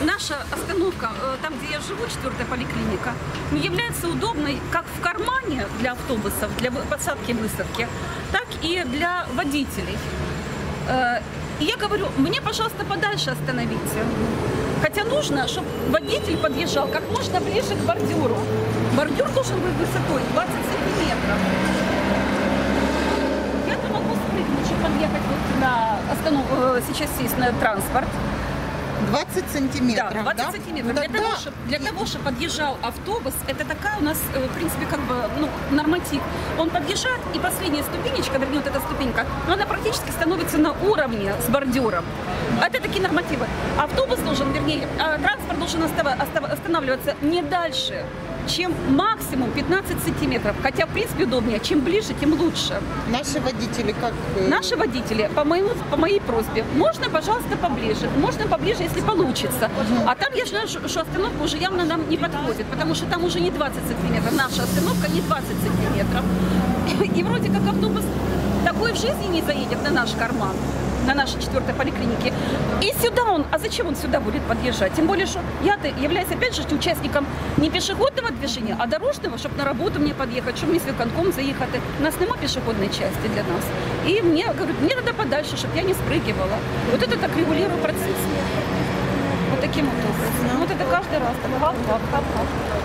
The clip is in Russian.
наша остановка, там, где я живу, 4-я поликлиника, не является удобной как в кармане для автобусов, для посадки и высадки, так и для водителей. И я говорю, мне, пожалуйста, подальше остановите. Хотя нужно, чтобы водитель подъезжал как можно ближе к бордюру. Бордюр должен быть высотой 20 сантиметров. Я-то могу спрыгнуть, чтобы подъехать вот на остановку, сейчас сесть на транспорт. 20 сантиметров, да? 20 сантиметров. Для того, чтобы подъезжал автобус, это такая у нас, в принципе, как бы, норматив. Он подъезжает, и последняя ступенечка, вернее, вот эта ступенька, но она практически становится на уровне с бордюром. Это такие нормативы. Автобус должен, вернее, транспорт должен останавливаться не дальше, чем максимум 15 сантиметров. Хотя, в принципе, удобнее. Чем ближе, тем лучше. Наши водители как? Наши водители, по моей просьбе, можно, пожалуйста, поближе. Можно поближе, если получится. А там я знаю, что остановка уже явно нам не подходит, потому что там уже не 20 сантиметров. Наша остановка не 20 сантиметров. И вроде как автобус такой в жизни не заедет на наш карман, на нашей 4-й поликлинике. И сюда а зачем он сюда будет подъезжать? Тем более, что я-то являюсь, опять же, участником не пешеходного движения, а дорожного, чтобы на работу мне подъехать, щоб мені з виконком заїхати. У нас нема пешеходной части для нас. И мне говорят, мне надо подальше, чтобы я не спрыгивала. Вот это так регулирую процесс. Вот таким вот образом. Вот это каждый раз. Так, хап-хап-хап-хап.